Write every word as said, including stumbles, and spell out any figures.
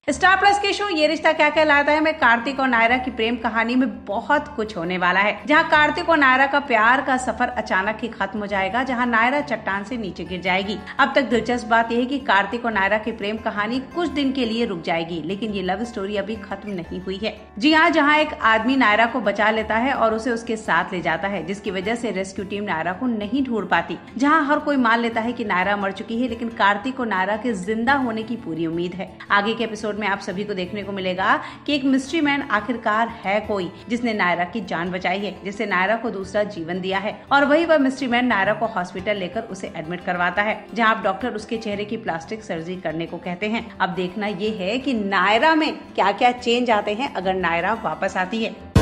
Star plus के show ये रिश्ता क्या कहलाता है में कार्तिक और नायरा की प्रेम कहानी में बहुत कुछ होने वाला है, जहां कार्तिक और नायरा का प्यार का सफर अचानक ही खत्म हो जाएगा, जहां नायरा चट्टान से नीचे गिर जाएगी। अब तक दिलचस्प बात यह है कि कार्तिक और नायरा की प्रेम कहानी कुछ दिन के लिए रुक जाएगी, लेकिन ये लव स्टोरी अभी खत्म नहीं हुई है। जी हाँ, जहाँ एक आदमी नायरा को बचा लेता है और उसे उसके साथ ले जाता है, जिसकी वजह से रेस्क्यू टीम नायरा को नहीं ढूंढ पाती। जहाँ हर कोई मान लेता है कि नायरा मर चुकी है, लेकिन कार्तिक और नायरा के जिंदा होने की पूरी उम्मीद है। आगे के एपिसोड में आप सभी को देखने को मिलेगा कि एक मिस्ट्री मैन आखिरकार है कोई जिसने नायरा की जान बचाई है, जिसने नायरा को दूसरा जीवन दिया है, और वही वह मिस्ट्री मैन नायरा को हॉस्पिटल लेकर उसे एडमिट करवाता है, जहां अब डॉक्टर उसके चेहरे की प्लास्टिक सर्जरी करने को कहते हैं। अब देखना ये है कि नायरा में क्या क्या चेंज आते हैं अगर नायरा वापस आती है।